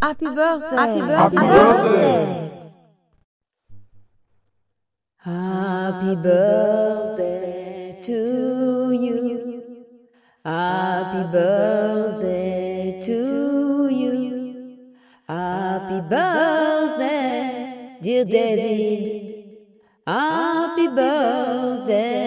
Happy birthday. Happy birthday. Happy birthday to you. Happy birthday to you. Happy birthday, dear David. Happy birthday